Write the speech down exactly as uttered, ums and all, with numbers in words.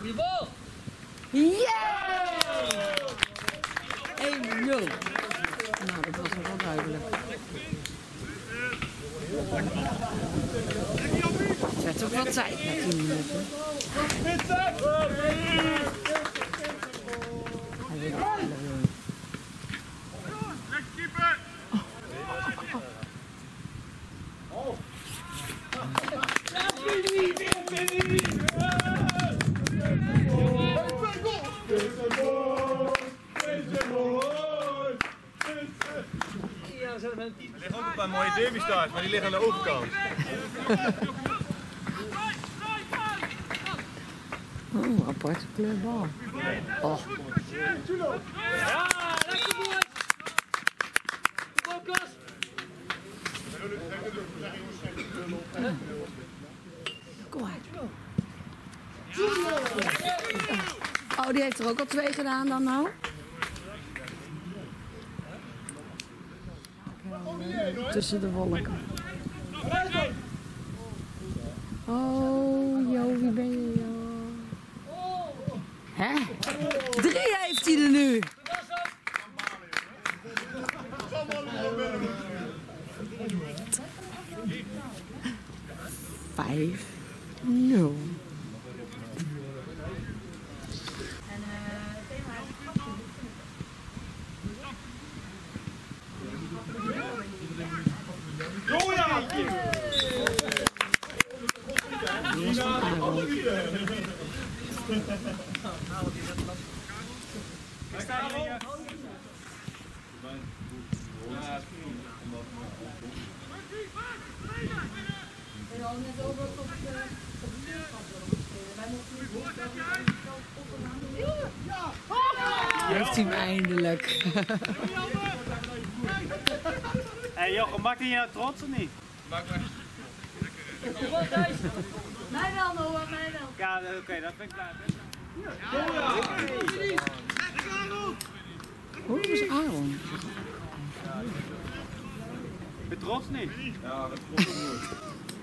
Goeie bal! Yeah! één nul. Nou, dat was wel duidelijk. Het werd ook wel tijd na tien minuten. Er liggen ook een paar mooie derby-stars, maar die liggen aan de overkant. Oh, aparte kleurbal. Oh. Ja, lekker boys! Kom Klas! Kom maar. Oh, die heeft er ook al twee gedaan dan nou? Tussen de wolken. Oh, joh, wie ben je, joh? Hè? Drie heeft hij er nu. Vijf. Nul. Heeft hij hem eindelijk. Hé hey, Jochem, maakt hij jou trots of niet? Maak maar. Mij wel, Noah, mij wel. Ja, oké, okay, dat ben ik klaar. Hoe is Aaron? Ben je trots niet? Ja, dat komt ook goed.